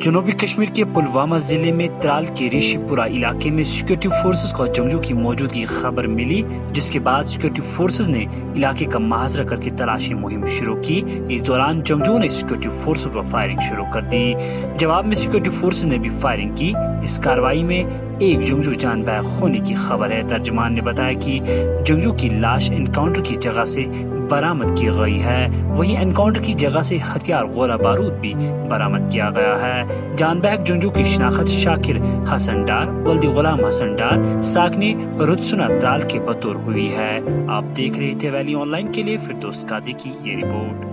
जनूबी कश्मीर के पुलवामा जिले में त्राल के ऋषिपुरा इलाके में सिक्योरिटी फोर्सेस को जंगजू की मौजूदगी खबर मिली, जिसके बाद सिक्योरिटी फोर्सेस ने इलाके का मुहासरा करके तलाशी मुहिम शुरू की। इस दौरान जंगजुओं ने सिक्योरिटी फोर्सेस पर फायरिंग शुरू कर दी। जवाब में सिक्योरिटी फोर्सेस ने भी फायरिंग की। इस कार्रवाई में एक जंगजू जान बहक होने की खबर है। तर्जुमान ने बताया कि जंगजू की लाश एनकाउंटर की जगह से बरामद की गई है। वहीं एनकाउंटर की जगह से हथियार गोला बारूद भी बरामद किया गया है। जान बहक जंगजू की शिनाख्त शाकिर हसन डार, वल्दी गुलाम हसन डार, साकने रुदसुना त्राल के बतौर हुई है। आप देख रहे थे वैली ऑनलाइन के लिए फिर दोस्त कादी की ये रिपोर्ट।